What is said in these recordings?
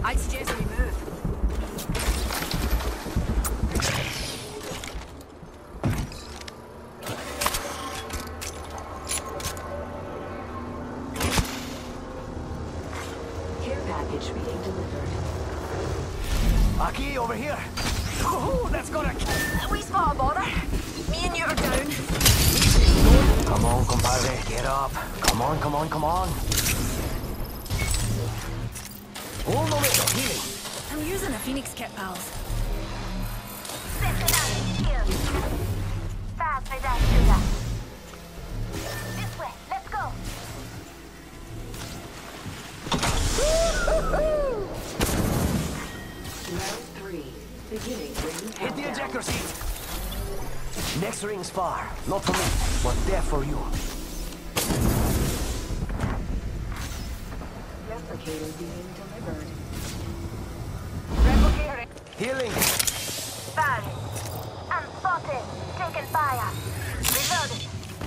I'd suggest we move. Care package being delivered. Aki, over here. Oh, that's gonna... We spot a border. Me and you are down. Come on, compadre, get up. Come on, come on, come on. Un momento, healing. I'm using a Phoenix kit, pals. Fast with that sugar. This way, let's go. Round 3. Beginning ring Hit the countdown. ejector seat. Next ring's far. Not for me, but there for you. Replicator being delivered. Replicating. Healing. Found it. I'm spotted. Taking fire. Reloaded.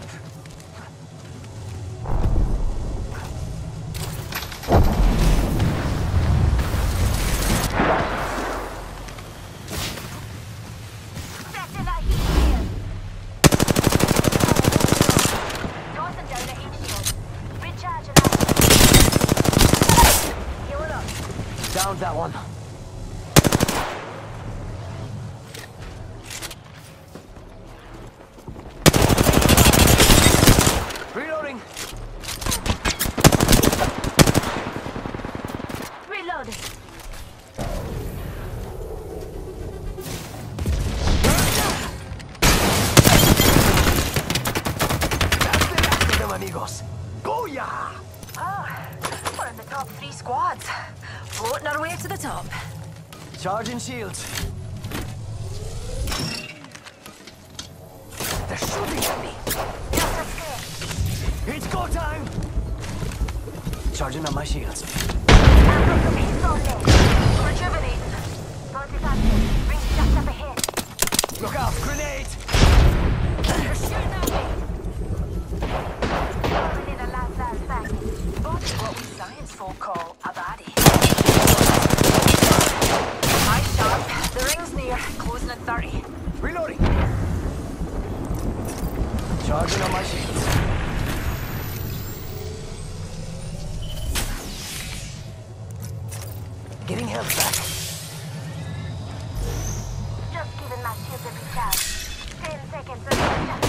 Setting a heat shield. Tossing down a heat shield. Recharging that. Heal it up. Down that one. Reloading. Reloaded. That's the last of them, amigos. Goya! Oh, we're in the top 3 squads. Floating our way to the top. Charging shields. They're shooting at me. Just escape. It's go time! Charging on my shields. Rejuvenate. 45 minutes. Ring just up ahead. Look out, grenade! They're shooting at me. Only the last second. Spotted what we science folk call a baddie. Eyes sharp. The ring's near. Closing in 30. Reloading! Charging on my shields. Getting health back. Just giving my shield a recharge. 10 seconds of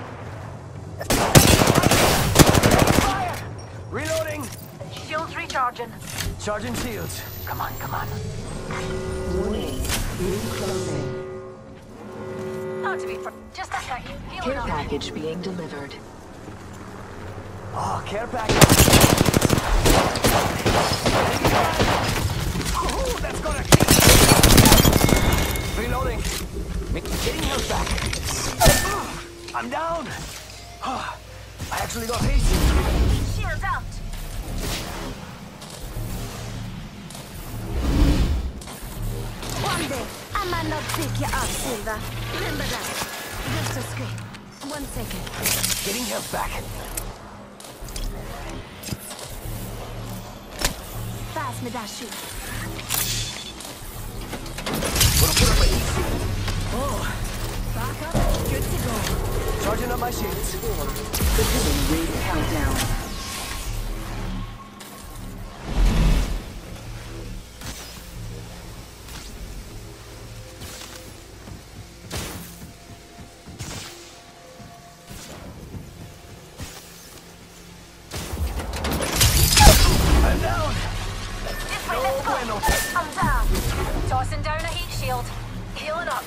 Fire! Reloading! Shields recharging. Charging shields. Come on, come on. Warning. Ring closing. Not to be for just a second. Healing Care up. package being delivered. Oh, care package. Oh, that's gonna kill. Reloading. Getting health back. I'm down. I actually got hit. shields out. One day, I might not pick you up, Silva. Remember that. Just a scrape. 1 second. Getting health back. Pass me that shoe. Oh, Back up. Good to go. charging up my shields. Beginning ring countdown. I'm down. This way, let's go. Bueno. I'm down. Tossing down a heat shield. Healing up.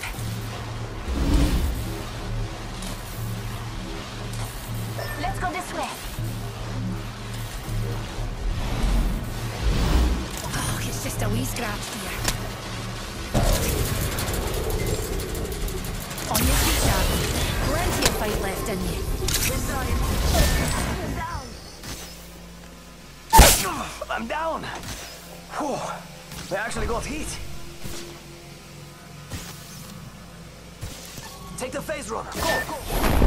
Let's go this way. Oh, it's just a wee scratch here. On your feet, Charlie. Plenty of fight left in you. I'm down. Whew. I actually got heat. Take the phase runner. Go, go.